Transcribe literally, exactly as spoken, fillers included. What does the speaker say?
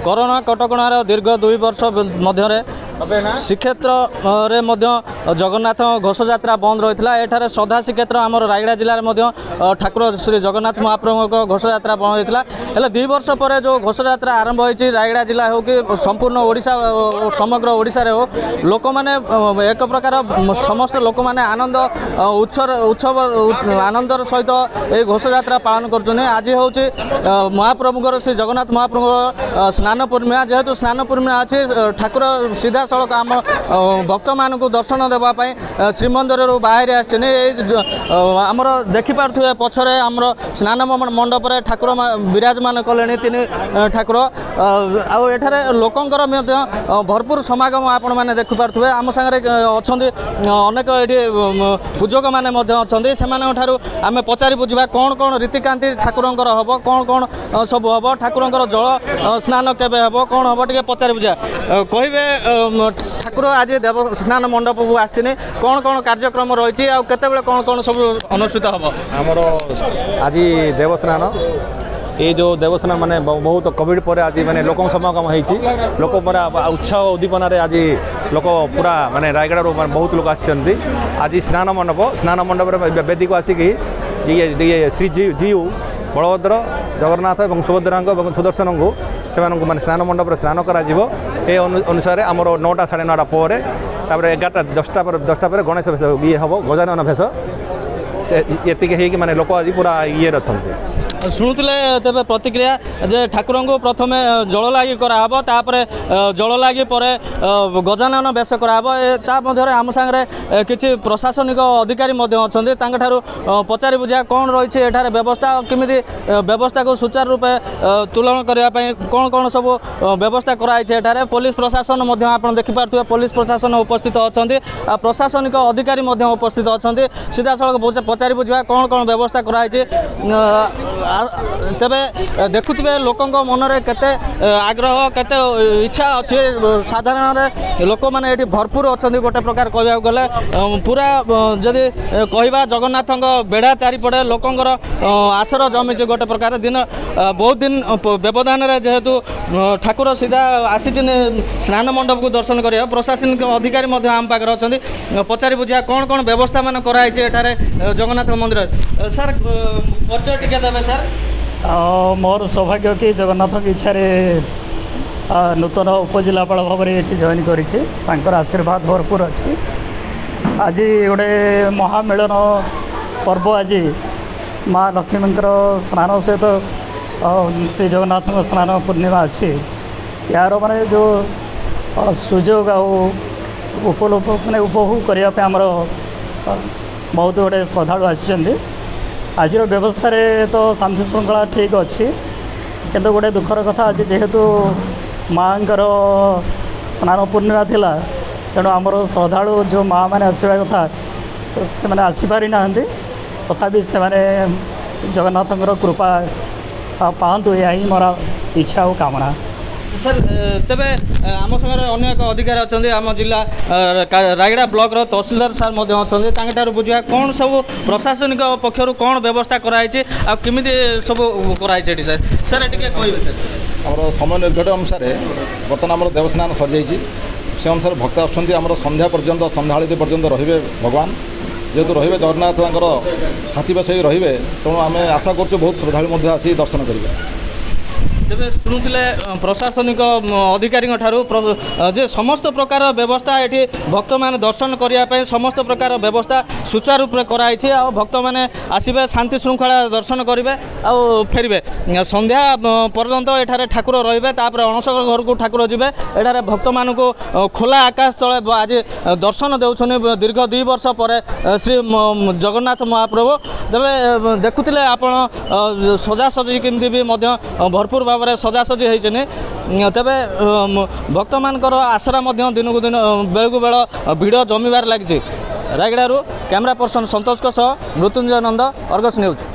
Corona कटकणार दीर्घ दुई वर्ष मध्य श्रीक्षेत्र जगन्नाथ घोष यात्रा बंद रही है। एठार श्रद्धा श्रीक्षेत्र आम रायगड़ा जिले में ठाकुर श्री जगन्नाथ महाप्रभु घोष यात्रा बंद होता है। दुई वर्ष पर जो घोष यात्रा आरंभ होती रायगड़ा जिला हो कि संपूर्ण ओडिशा समग्र ओडिशा रे हो लोक मैंने एक प्रकार समस्त लोक मैंने आनंद उत्सव उत्सव आनंदर सहित ये घोष यात्रा पालन कर। आज हूँ महाप्रभुर श्री जगन्नाथ महाप्रभु स्नान पूर्णिमा जेहेतु स्नान पूर्णिमा अच्छी ठाकुर सीधा सड़क आम भक्त मान दर्शन देवाई श्रीमंदिर बाहर आमर देखिपे पछरे आमर स्नान मंडप ठाकुर विराजमान कले तीन ठाकुर आठार लोकंर भरपूर समागम आपण मैंने देखिपे आम सागर अच्छा अनेक ये पूजक मैंने अच्छा आम पचारि बुझा कौन कौन रीतिकांति ठाकुर हम कौन कौन सब हम ठाकुर जल स्नान केवे हम कौन हम टे पचारि बुझा कहे ठाकुर आज देव स्नान मंडप को आसने कौन कौन कार्यक्रम रही केते कौन कौन सब अनुष्ठित हम आमर आज देवस्नान ये जो देवस्नान माने बहुत कोविड पर आज माने लोक समागम होती लोक पूरा उत्साह उद्दीपन आज लोक पूरा माने रायगड़ा बहुत लोग आसछन्ती आज स्नान मंडप स्नान मंडप वेदी को आसिक ये श्री जी जीव बलभद्र जगन्नाथ और सुभद्रा और सुदर्शन को से माने स्नान मंडप स्नान करा ए अनुसार आमर नौटा साढ़े नौटा पर एगारटा दसटा पर दसटा पर गणेश भेष ये हम गजानन भेष ये माने लोक आज पूरा ये अच्छा शुणुले तेज प्रतिक्रिया जे ठाकुर को प्रथम जल लगी कराब तापर जल लगी पर गजानन बेश कराब आम सागर किसी प्रशासनिक अधिकारी अच्छा पचारि बुझा कौन रही है व्यवस्था किमी व्यवस्था को सुचारू रूपे तुलन करने कौन कौन सब व्यवस्था कराई पुलिस प्रशासन आप देखिपे पुलिस प्रशासन उपस्थित अच्छा प्रशासनिक अधिकारी उपस्थित अच्छा सीधा सड़क पचारि बुझा कौन कौन व्यवस्था कराई तेबे देखुवे लोक मनरे केते आग्रह केते इच्छा अच्छे साधारण लोक मैंने ये भरपूर अच्छा गोटे प्रकार कह गले पूरा जदि कहवा जगन्नाथ बेढ़ा चारिपटे लोकंर आसर जमी गोटे प्रकार दिन बहुत दिन व्यवधान जेहेतु ठाकुर सीधा आसी स्नान मंडप को दर्शन कर प्रशासनिक अधिकारी आम पाखे अच्छा पचारि बुझा कौन कौन व्यवस्था मान कराई जगन्नाथ मंदिर सर परिचय टिके देवे सर मोर सौभाग्य कि जगन्नाथ की इच्छा नूतन उपजिलापाल भाव में ये जॉइन कर आशीर्वाद भरपूर अच्छी आज गोटे महामिलन पर्व आज माँ लक्ष्मी स्नान सहित श्री जगन्नाथ स्नान पूर्णिमा अच्छी यार माने जो सुजोग उपलोप मैंने उपभोग करने आमर बहुत गोटे श्रद्धा आसी आज व्यवस्था तो शांति श्रृंखला ठीक अच्छी किंतु गोटे दुखर कथा आज जेहेतु माँ स्नान पूर्णिमा थिला तेणु आमर श्रद्धालु जो माँ मैंने आसवा कथा से मैंने आसीपारी ना तथापि से जगन्नाथ कृपा पातु यह ही मोर इच्छा और कामना सर तेबे आम सागर अन्य एक अधिकारी अच्छा आम जिला रायगड़ा ब्लॉक तहसीलदार सार अच्छा बुझा कौन सब प्रशासनिक पक्षर कौन व्यवस्था कराई आमि सब कराई सर सर टे कहे सर आम समय निर्घट अनुसार बर्तमान आम देवस्नान सर जाइए से अनुसार भक्त आम संध्या पर्यंत संध्याआळती पर्यंत रे भगवान जेहेतु रे जगन्नाथ हाथी बसई रे तेणु आम आशा कर बहुत श्रद्धालु आसी दर्शन करेंगे तेरे शुणुले प्रशासनिक अधिकारी जे समस्त प्रकार व्यवस्था ये भक्त मैंने दर्शन करने समस्त प्रकार व्यवस्था सुचारू रूप कराई भक्त मैंने आसबे शांति श्रृंखला दर्शन करेंगे आ फेरबे संध्या पर्यंत एठारे ठाकुर रे अणसर घर को ठाकुर जी एठारे भक्त मान खोला आकाश तले आज दर्शन देउछन दीर्घ दुई वर्ष पर श्री जगन्नाथ महाप्रभु तेरे देखुले आपण सजासजी केमती भी भरपूर भाव सजासजी होती तेरे भक्त मानकर आसरा दिन को दिन बेलू बेल भिड़ जमीबार लगी रायगड़ू कैमरा पर्सन संतोष सह मृत्युंजय नंद अर्गस न्यूज।